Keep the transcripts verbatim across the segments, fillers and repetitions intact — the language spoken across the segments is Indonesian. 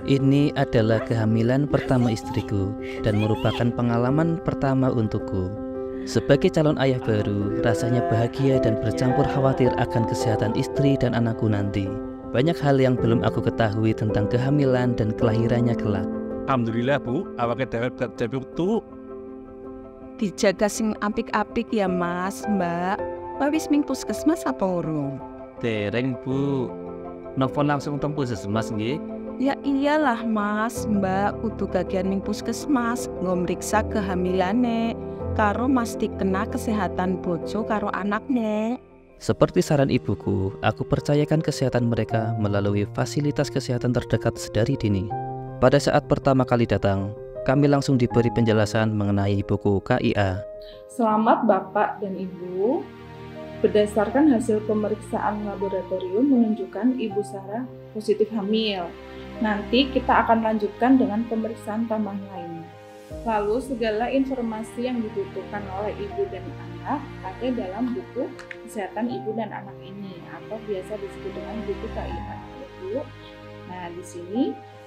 Ini adalah kehamilan pertama istriku dan merupakan pengalaman pertama untukku. Sebagai calon ayah baru, rasanya bahagia dan bercampur khawatir akan kesehatan istri dan anakku nanti. Banyak hal yang belum aku ketahui tentang kehamilan dan kelahirannya kelak. Alhamdulillah Bu, awake dhewe dhewe tuh Dijaga sing apik-apik ya Mas, Mbak. Wis ming puskesmas apa urung? Dereng Bu, nelfon langsung teng puskesmas nggih. Ya iyalah Mas, Mbak kudu gagian ning puskesmas ngomriksa kehamilane karo mastikna kesehatan bojo karo anaknya. Seperti saran ibuku, aku percayakan kesehatan mereka melalui fasilitas kesehatan terdekat sedari dini. Pada saat pertama kali datang, kami langsung diberi penjelasan mengenai buku K I A. Selamat Bapak dan Ibu. Berdasarkan hasil pemeriksaan laboratorium menunjukkan Ibu Sarah positif hamil. Nanti kita akan lanjutkan dengan pemeriksaan tambahan lainnya. Lalu segala informasi yang dibutuhkan oleh ibu dan anak ada dalam buku kesehatan ibu dan anak ini atau biasa disebut dengan buku K I A. Nah, di sini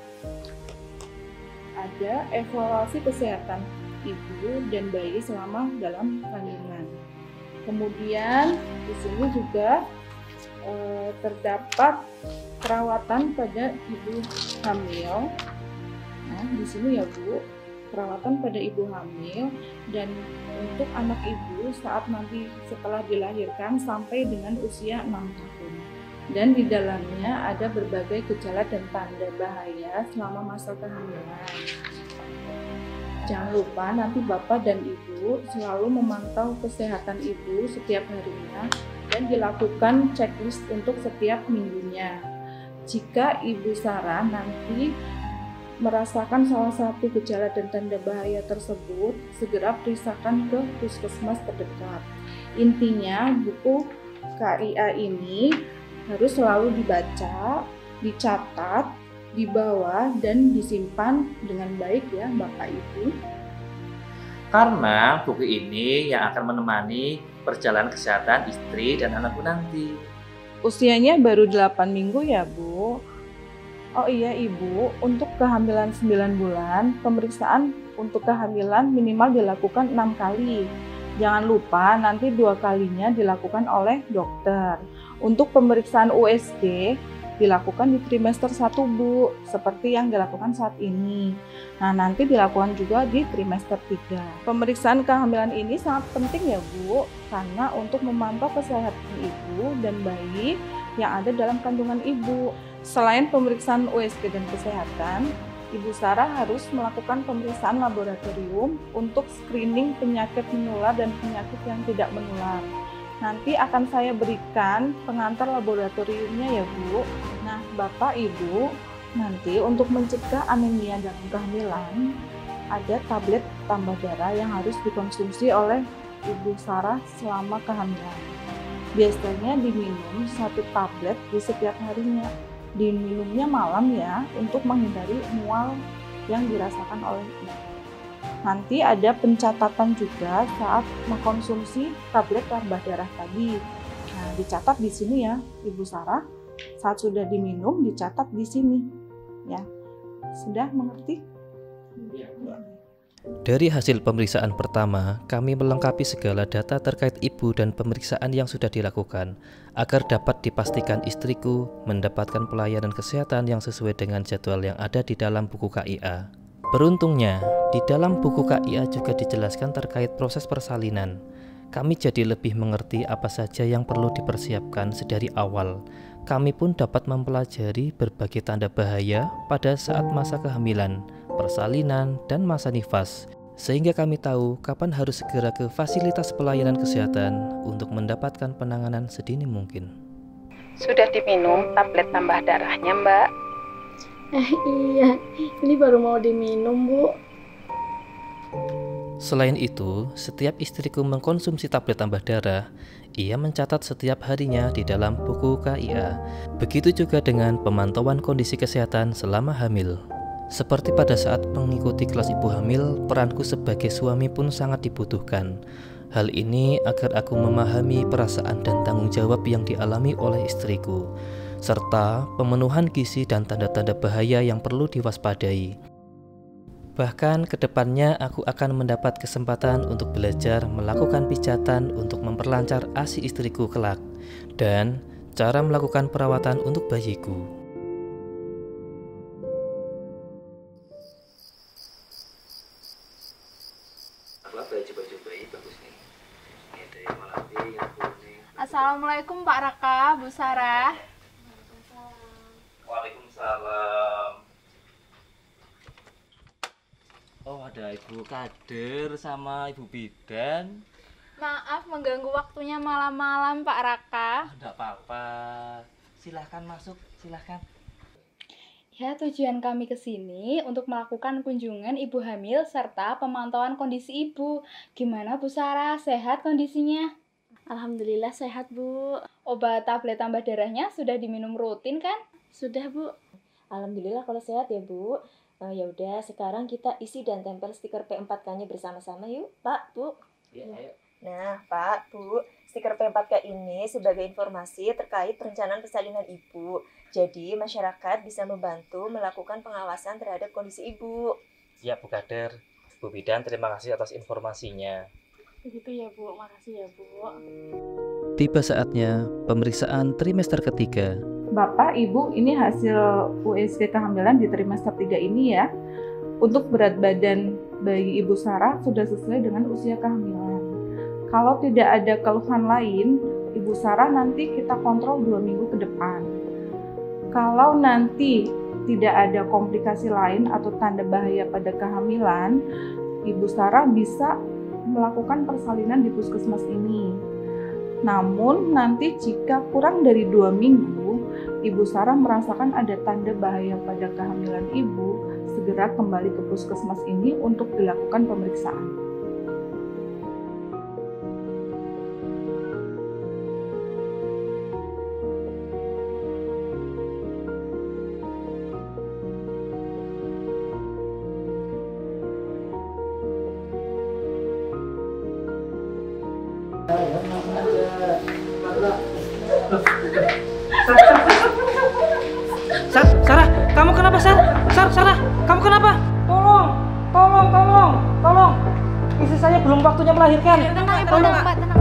ada evaluasi kesehatan ibu dan bayi selama dalam kandungan. Kemudian di sini juga eh, terdapat perawatan pada ibu hamil. Nah, di sini ya Bu, perawatan pada ibu hamil dan untuk anak ibu saat nanti setelah dilahirkan sampai dengan usia enam tahun. Dan di dalamnya ada berbagai gejala dan tanda bahaya selama masa kehamilan. Jangan lupa nanti Bapak dan Ibu selalu memantau kesehatan Ibu setiap harinya dan dilakukan checklist untuk setiap minggunya. Jika Ibu Sarah nanti merasakan salah satu gejala dan tanda bahaya tersebut, segera periksakan ke puskesmas terdekat. Intinya, buku K I A ini harus selalu dibaca, dicatat, dibawa, dan disimpan dengan baik ya Bapak Ibu. Karena buku ini yang akan menemani perjalanan kesehatan istri dan anakku nanti. Usianya baru delapan minggu ya Bu. Oh iya Ibu, untuk kehamilan sembilan bulan, pemeriksaan untuk kehamilan minimal dilakukan enam kali. Jangan lupa nanti dua kalinya dilakukan oleh dokter. Untuk pemeriksaan U S G dilakukan di trimester satu Bu, seperti yang dilakukan saat ini. Nah, nanti dilakukan juga di trimester tiga. Pemeriksaan kehamilan ini sangat penting ya Bu, karena untuk memantau kesehatan ibu dan bayi yang ada dalam kandungan ibu. Selain pemeriksaan U S G dan kesehatan, Ibu Sarah harus melakukan pemeriksaan laboratorium untuk screening penyakit menular dan penyakit yang tidak menular. Nanti akan saya berikan pengantar laboratoriumnya ya Bu. Nah Bapak Ibu, nanti untuk mencegah anemia dalam kehamilan, ada tablet tambah darah yang harus dikonsumsi oleh Ibu Sarah selama kehamilan. Biasanya diminum satu tablet di setiap harinya. Diminumnya malam ya, untuk menghindari mual yang dirasakan oleh ibu. Nanti ada pencatatan juga saat mengkonsumsi tablet tambah darah tadi. Nah, dicatat di sini ya, Ibu Sarah. Saat sudah diminum, dicatat di sini. Ya, sudah mengerti? Ya. Dari hasil pemeriksaan pertama, kami melengkapi segala data terkait ibu dan pemeriksaan yang sudah dilakukan, agar dapat dipastikan istriku mendapatkan pelayanan kesehatan yang sesuai dengan jadwal yang ada di dalam buku K I A. Beruntungnya, di dalam buku K I A juga dijelaskan terkait proses persalinan. Kami jadi lebih mengerti apa saja yang perlu dipersiapkan sedari awal. Kami pun dapat mempelajari berbagai tanda bahaya pada saat masa kehamilan, persalinan, dan masa nifas, sehingga kami tahu kapan harus segera ke fasilitas pelayanan kesehatan untuk mendapatkan penanganan sedini mungkin. Sudah diminum tablet tambah darahnya Mbak? Eh iya, ini baru mau diminum Bu. Selain itu, setiap istriku mengkonsumsi tablet tambah darah, ia mencatat setiap harinya di dalam buku K I A. Begitu juga dengan pemantauan kondisi kesehatan selama hamil. Seperti pada saat mengikuti kelas ibu hamil, peranku sebagai suami pun sangat dibutuhkan. Hal ini agar aku memahami perasaan dan tanggung jawab yang dialami oleh istriku. serta pemenuhan gizi dan tanda-tanda bahaya yang perlu diwaspadai. Bahkan kedepannya aku akan mendapat kesempatan untuk belajar melakukan pijatan untuk memperlancar A S I istriku kelak, dan cara melakukan perawatan untuk bayiku. Baju-baju bayi bagus nih. Ini ada yang warna yang kuning. Assalamualaikum Pak Raka, Bu Sarah. Waalaikumsalam. Oh, ada Ibu Kader sama Ibu Bidan. Maaf mengganggu waktunya malam-malam Pak Raka. Enggak apa-apa. Silahkan masuk, silahkan. Ya, tujuan kami ke sini untuk melakukan kunjungan ibu hamil serta pemantauan kondisi ibu. Gimana Bu Sarah, sehat kondisinya? Alhamdulillah sehat, Bu. Obat tablet tambah darahnya sudah diminum rutin kan? Sudah, Bu. Alhamdulillah kalau sehat ya, Bu. Uh, ya udah, sekarang kita isi dan tempel stiker P empat K-nya bersama-sama yuk, Pak, Bu. Ya, ayo. Nah, Pak, Bu, stiker P empat K ini sebagai informasi terkait perencanaan persalinan ibu. Jadi, masyarakat bisa membantu melakukan pengawasan terhadap kondisi ibu. Siap Bu Kader. Bu Bidan, terima kasih atas informasinya. Begitu ya, Bu. Makasih ya, Bu. Tiba saatnya pemeriksaan trimester ketiga. Bapak, Ibu, ini hasil U S G kehamilan di trimester tiga ini ya. Untuk berat badan bayi Ibu Sarah sudah sesuai dengan usia kehamilan. Kalau tidak ada keluhan lain, Ibu Sarah nanti kita kontrol dua minggu ke depan. Kalau nanti tidak ada komplikasi lain atau tanda bahaya pada kehamilan, Ibu Sarah bisa melakukan persalinan di puskesmas ini. Namun nanti jika kurang dari dua minggu, Ibu Sarah merasakan ada tanda bahaya pada kehamilan Ibu, segera kembali ke puskesmas ini untuk dilakukan pemeriksaan. Sar, Sarah, kamu kenapa, Sar? Sar, Sarah, kamu kenapa? Tolong, tolong, tolong, tolong. Istri saya belum waktunya melahirkan. Tenang, Tolong. tenang, Pak, tenang.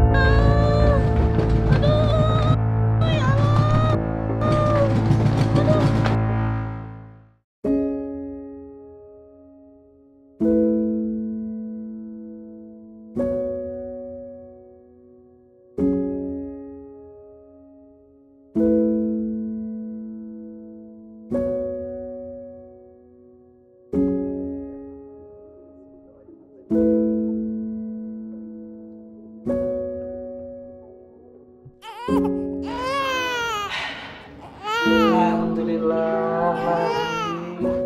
Alhamdulillah.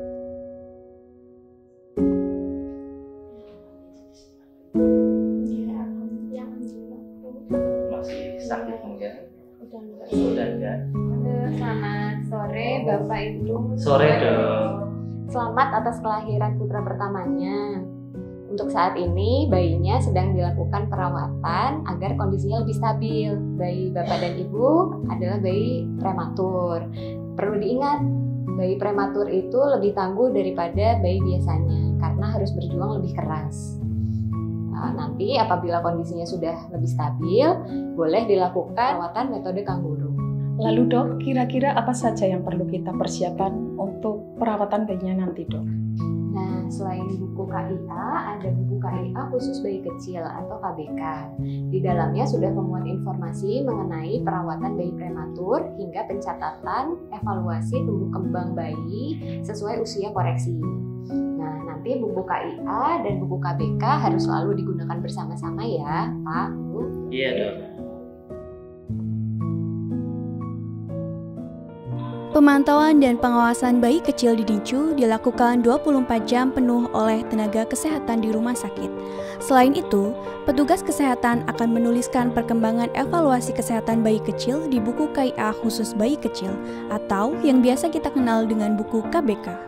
Ya, alhamdulillah. Masih sakit enggak? Udah enggak. Sudah enggak? Selamat sore Bapak Ibu. Sore dong. Selamat atas kelahiran putra pertamanya. Untuk saat ini bayinya sedang dilakukan perawatan agar kondisinya lebih stabil. Bayi Bapak dan Ibu adalah bayi prematur. Perlu diingat, bayi prematur itu lebih tangguh daripada bayi biasanya karena harus berjuang lebih keras. Nah, nanti apabila kondisinya sudah lebih stabil, boleh dilakukan perawatan metode kanguru. Lalu dok, kira-kira apa saja yang perlu kita persiapkan untuk perawatan bayinya nanti dok? Nah, selain buku K I A, ada buku K I A khusus bayi kecil atau K B K. Di dalamnya sudah memuat informasi mengenai perawatan bayi prematur hingga pencatatan evaluasi tumbuh kembang bayi sesuai usia koreksi. Nah, nanti buku K I A dan buku K B K harus selalu digunakan bersama-sama ya, Pak, Bu. Iya dong. Pemantauan dan pengawasan bayi kecil di D I C U dilakukan dua puluh empat jam penuh oleh tenaga kesehatan di rumah sakit. Selain itu, petugas kesehatan akan menuliskan perkembangan evaluasi kesehatan bayi kecil di buku K I A khusus bayi kecil atau yang biasa kita kenal dengan buku K B K.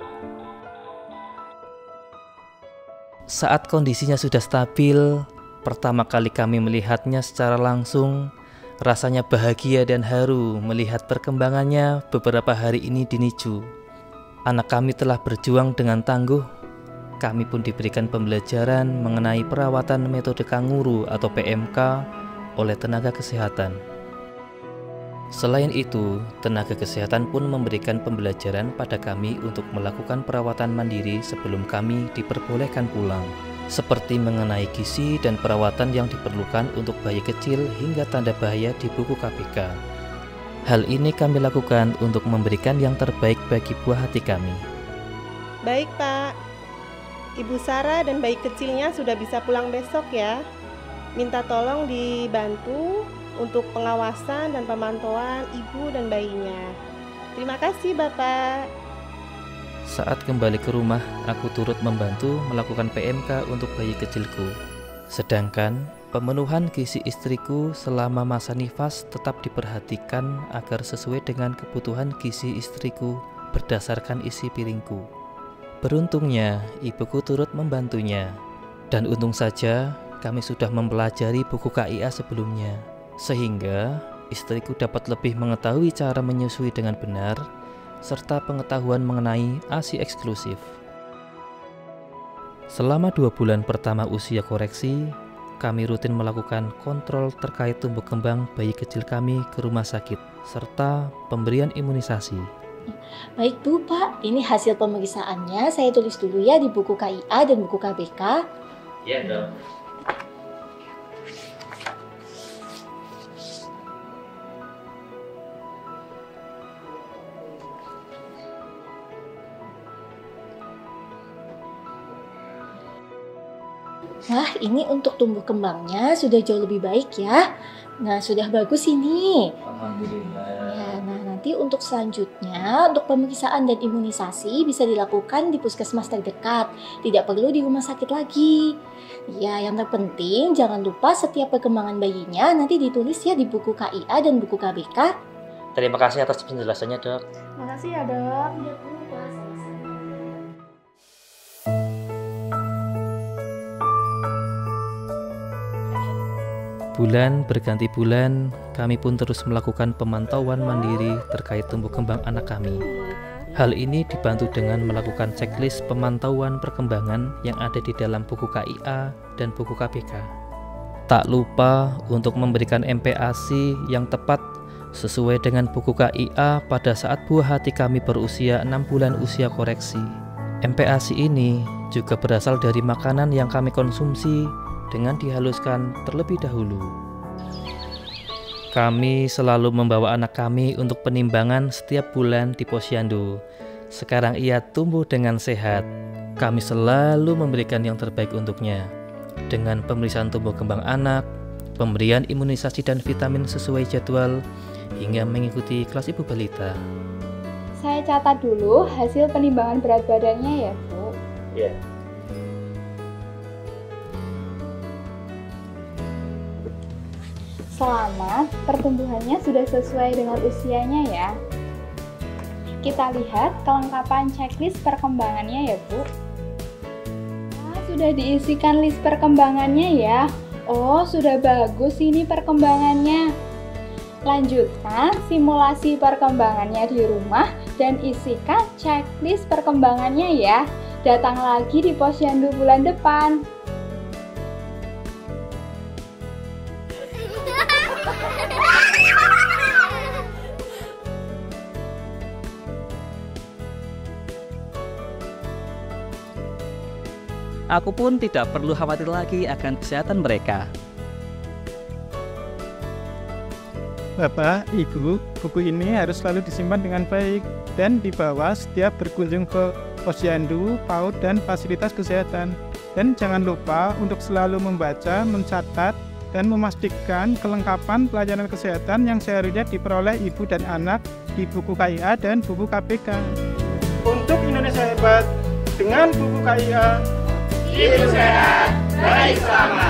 Saat kondisinya sudah stabil, pertama kali kami melihatnya secara langsung, Rasanya bahagia dan haru melihat perkembangannya beberapa hari ini di Nicu. Anak kami telah berjuang dengan tangguh. Kami pun diberikan pembelajaran mengenai perawatan metode kanguru atau P M K oleh tenaga kesehatan. Selain itu, tenaga kesehatan pun memberikan pembelajaran pada kami untuk melakukan perawatan mandiri sebelum kami diperbolehkan pulang, seperti mengenai gizi dan perawatan yang diperlukan untuk bayi kecil hingga tanda bahaya di buku K P K. Hal ini kami lakukan untuk memberikan yang terbaik bagi buah hati kami. Baik, Pak. Ibu Sarah dan bayi kecilnya sudah bisa pulang besok ya. Minta tolong dibantu untuk pengawasan dan pemantauan ibu dan bayinya. Terima kasih, Bapak. Saat kembali ke rumah, aku turut membantu melakukan P M K untuk bayi kecilku. Sedangkan pemenuhan gizi istriku selama masa nifas tetap diperhatikan agar sesuai dengan kebutuhan gizi istriku berdasarkan isi piringku. Beruntungnya, ibuku turut membantunya. Dan untung saja kami sudah mempelajari buku K I A sebelumnya, sehingga istriku dapat lebih mengetahui cara menyusui dengan benar, serta pengetahuan mengenai ASI eksklusif. Selama dua bulan pertama usia koreksi, kami rutin melakukan kontrol terkait tumbuh kembang bayi kecil kami ke rumah sakit, serta pemberian imunisasi. Baik Bu, Pak, ini hasil pemeriksaannya saya tulis dulu ya di buku K I A dan buku K B K. Ya dong. Wah, ini untuk tumbuh kembangnya sudah jauh lebih baik ya. Nah, sudah bagus ini. Alhamdulillah. Ya, nah nanti untuk selanjutnya, untuk pemeriksaan dan imunisasi bisa dilakukan di puskesmas terdekat. Tidak perlu di rumah sakit lagi. Ya, yang terpenting jangan lupa setiap perkembangan bayinya nanti ditulis ya di buku K I A dan buku K B K. Terima kasih atas penjelasannya, Dok. Makasih ya, Dok. Ya, Bu. Bulan berganti bulan, kami pun terus melakukan pemantauan mandiri terkait tumbuh kembang anak kami. Hal ini dibantu dengan melakukan checklist pemantauan perkembangan yang ada di dalam buku K I A dan buku K B K. Tak lupa untuk memberikan M P A S I yang tepat sesuai dengan buku K I A pada saat buah hati kami berusia enam bulan usia koreksi. M P A S I ini juga berasal dari makanan yang kami konsumsi dengan dihaluskan terlebih dahulu. Kami selalu membawa anak kami untuk penimbangan setiap bulan di posyandu. Sekarang ia tumbuh dengan sehat. Kami selalu memberikan yang terbaik untuknya, dengan pemeriksaan tumbuh kembang anak, pemberian imunisasi dan vitamin sesuai jadwal, hingga mengikuti kelas ibu balita. Saya catat dulu hasil penimbangan berat badannya ya, Bu. Ya. Selamat, pertumbuhannya sudah sesuai dengan usianya ya. Kita lihat kelengkapan checklist perkembangannya ya, Bu. Nah, sudah diisikan list perkembangannya ya. Oh, sudah bagus ini perkembangannya. Lanjutkan simulasi perkembangannya di rumah dan isikan checklist perkembangannya ya. Datang lagi di posyandu bulan depan. Aku pun tidak perlu khawatir lagi akan kesehatan mereka. Bapak, Ibu, buku ini harus selalu disimpan dengan baik dan dibawa setiap berkunjung ke posyandu, PAUD, dan fasilitas kesehatan. Dan jangan lupa untuk selalu membaca, mencatat, dan memastikan kelengkapan pelayanan kesehatan yang seharusnya diperoleh ibu dan anak di buku K I A dan buku K B K. Untuk Indonesia Hebat, dengan buku K I A, hidup sehat, baik selamat.